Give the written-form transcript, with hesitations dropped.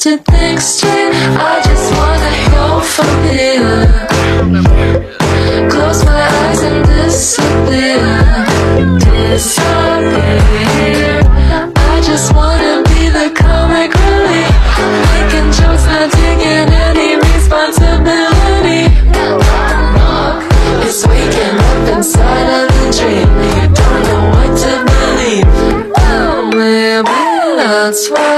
to think straight. I just wanna go from here. Close my eyes and disappear. Disappear. I just wanna be the comic relief, making jokes, not taking any responsibility. It's waking up inside of the dream. You don't know what to believe. Oh, maybe that's why